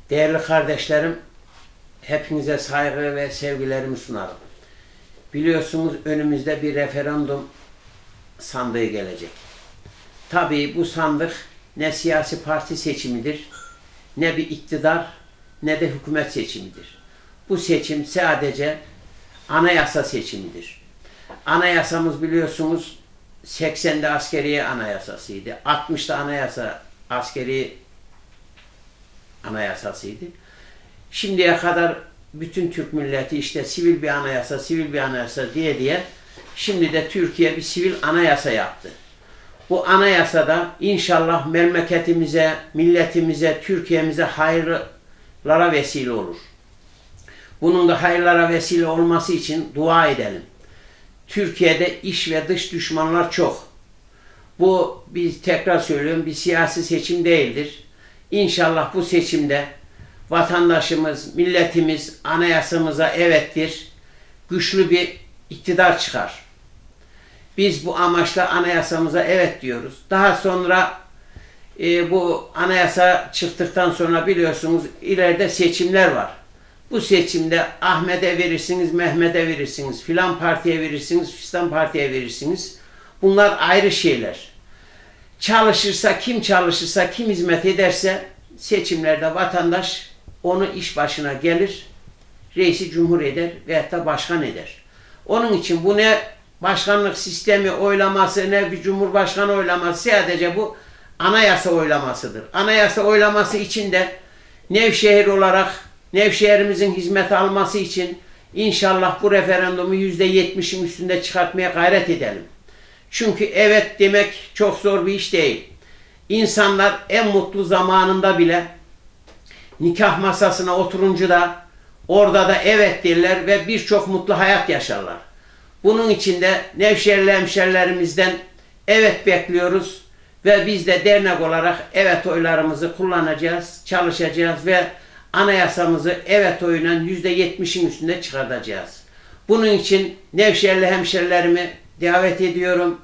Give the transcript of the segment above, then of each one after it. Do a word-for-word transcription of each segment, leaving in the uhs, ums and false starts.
Değerli kardeşlerim, hepinize saygı ve sevgilerimi sunarım. Biliyorsunuz önümüzde bir referandum sandığı gelecek. Tabii bu sandık ne siyasi parti seçimidir, ne bir iktidar, ne de hükümet seçimidir. Bu seçim sadece anayasa seçimidir. Anayasamız biliyorsunuz seksende askeriye anayasasıydı. altmışta anayasa askeri anayasasıydı. Şimdiye kadar bütün Türk milleti işte sivil bir anayasa, sivil bir anayasa diye diye şimdi de Türkiye bir sivil anayasa yaptı. Bu anayasada inşallah memleketimize, milletimize, Türkiye'mize hayırlara vesile olur. Bunun da hayırlara vesile olması için dua edelim. Türkiye'de iç ve dış düşmanlar çok. Bu, biz tekrar söylüyorum, bir siyasi seçim değildir. İnşallah bu seçimde vatandaşımız, milletimiz anayasamıza evettir, güçlü bir iktidar çıkar. Biz bu amaçla anayasamıza evet diyoruz. Daha sonra e, bu anayasa çıktıktan sonra biliyorsunuz ileride seçimler var. Bu seçimde Ahmet'e verirsiniz, Mehmet'e verirsiniz, filan partiye verirsiniz, fistan partiye verirsiniz. Bunlar ayrı şeyler. Çalışırsa, kim çalışırsa, kim hizmet ederse seçimlerde vatandaş onu iş başına gelir, reisi cumhur eder veyahut da başkan eder. Onun için bu ne başkanlık sistemi oylaması, ne bir cumhurbaşkanı oylaması, sadece bu anayasa oylamasıdır. Anayasa oylaması için de Nevşehir olarak Nevşehir'imizin hizmet alması için inşallah bu referandumu yüzde yetmişin üstünde çıkartmaya gayret edelim. Çünkü evet demek çok zor bir iş değil. İnsanlar en mutlu zamanında bile nikah masasına oturunca da orada da evet derler ve birçok mutlu hayat yaşarlar. Bunun için de Nevşehirli hemşerilerimizden evet bekliyoruz ve biz de dernek olarak evet oylarımızı kullanacağız, çalışacağız ve anayasamızı evet oyuyla yüzde yetmişin üstünde çıkartacağız. Bunun için Nevşehirli hemşerilerimi davet ediyorum.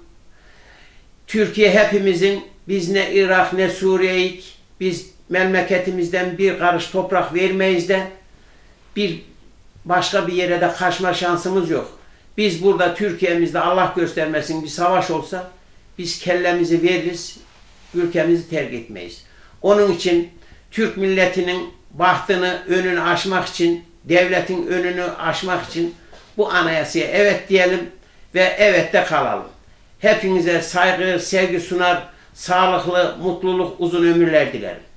Türkiye hepimizin, biz ne Irak ne Suriye'yik, biz memleketimizden bir karış toprak vermeyiz de bir başka bir yere de kaçma şansımız yok. Biz burada Türkiye'mizde Allah göstermesin bir savaş olsa biz kellemizi veririz, ülkemizi terk etmeyiz. Onun için Türk milletinin bahtını, önünü aşmak için, devletin önünü aşmak için bu anayasaya evet diyelim ve evet de kalalım. Hepinize saygı, sevgi sunar, sağlıklı, mutluluk, uzun ömürler dilerim.